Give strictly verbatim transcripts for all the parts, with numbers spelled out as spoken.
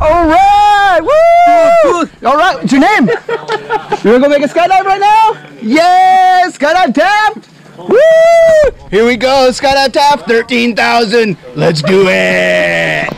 All right! Woo! All right, what's your name? You wanna go make a skydive right now? Yeah! Skydive Taft! Woo! Here we go, Skydive Taft, thirteen thousand. Let's do it!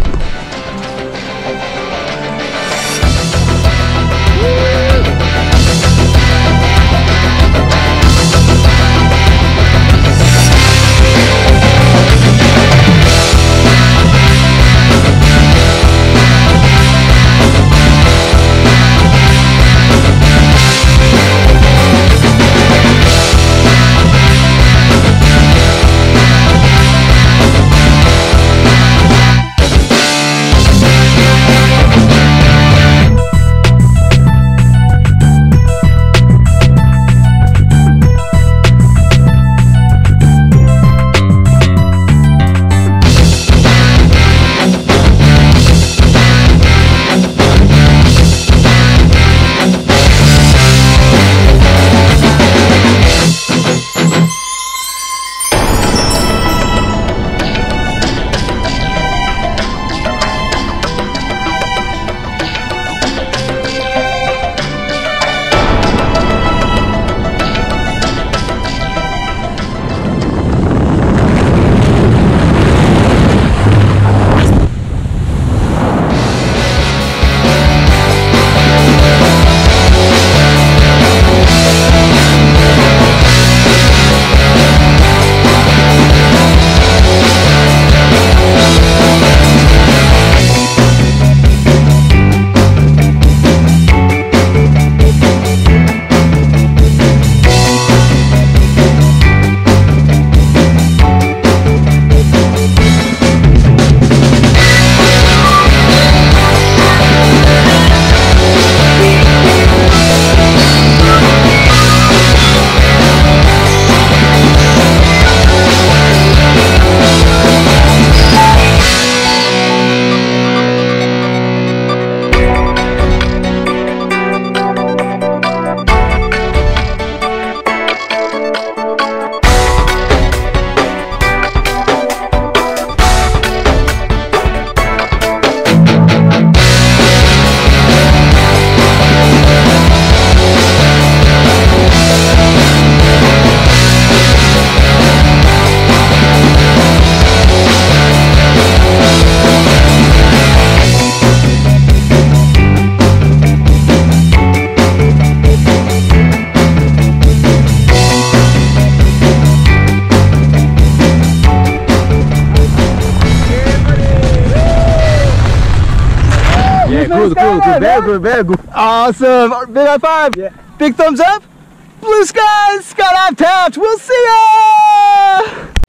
Yeah, cool, cool, cool. Very good, very good. Awesome. Big high five. Yeah. Big thumbs up. Blue skies, Skydive Taft. We'll see ya!